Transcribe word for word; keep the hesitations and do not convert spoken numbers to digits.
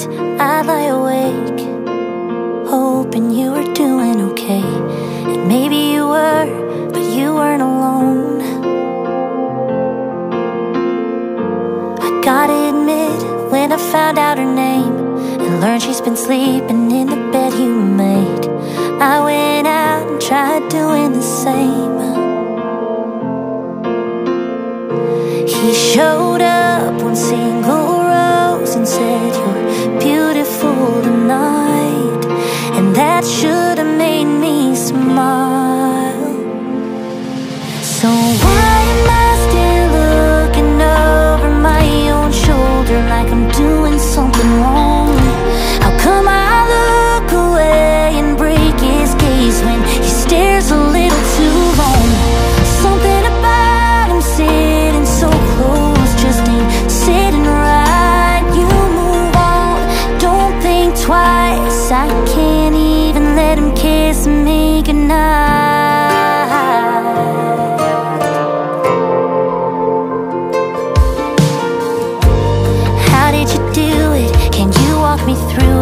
nights I lie awake, hoping you were doing okay. And maybe you were, but you weren't alone. I gotta admit, when I found out her name and learned she's been sleeping in the bed you made, I went out and tried doing the same. He showed up one single rose and said, "You're beautiful tonight," and that should have made me smile. So why am I still looking over my own shoulder like I'm doing something wrong? How come I look away and break his gaze when he stares a little too long? Something about him sitting so close just ain't sitting right. You move on, don't think twice. I can't even let him kiss me goodnight. How did you do it? Can you walk me through